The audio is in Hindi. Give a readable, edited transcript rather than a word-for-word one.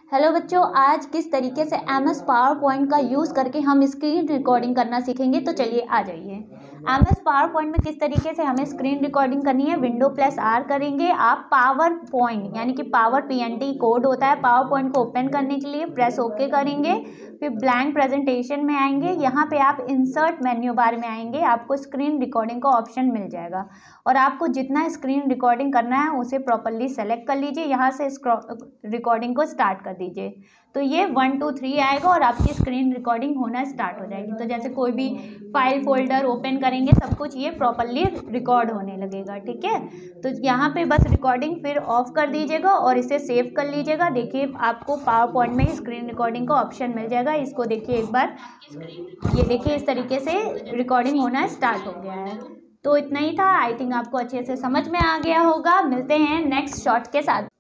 हेलो बच्चों, आज किस तरीके से MS पावर पॉइंट का यूज़ करके हम स्क्रीन रिकॉर्डिंग करना सीखेंगे। तो चलिए आ जाइए। MS पावर पॉइंट में किस तरीके से हमें स्क्रीन रिकॉर्डिंग करनी है, Window+R करेंगे। आप पावर पॉइंट यानी कि पावर PNT कोड होता है, पावर पॉइंट को ओपन करने के लिए प्रेस ओके करेंगे। फिर ब्लैंक प्रेजेंटेशन में आएंगे, यहाँ पे आप इंसर्ट मेन्यू बार में आएंगे, आपको स्क्रीन रिकॉर्डिंग का ऑप्शन मिल जाएगा और आपको जितना स्क्रीन रिकॉर्डिंग करना है उसे प्रॉपरली सेलेक्ट कर लीजिए। यहाँ से रिकॉर्डिंग को स्टार्ट कर दीजिए। तो ये 1 2 3 आएगा और आपकी स्क्रीन रिकॉर्डिंग होना स्टार्ट हो जाएगी। तो जैसे कोई भी फाइल फोल्डर ओपन करेंगे सब कुछ ये प्रॉपरली रिकॉर्ड होने लगेगा। ठीक है, तो यहाँ पे बस रिकॉर्डिंग फिर ऑफ कर दीजिएगा और इसे सेव कर लीजिएगा। देखिए आपको पावर पॉइंट में स्क्रीन रिकॉर्डिंग का ऑप्शन मिल जाएगा। इसको देखिए एक बार, ये देखिए इस तरीके से रिकॉर्डिंग होना स्टार्ट हो गया है। तो इतना ही था। आई थिंक आपको अच्छे से समझ में आ गया होगा। मिलते हैं नेक्स्ट शॉट के साथ।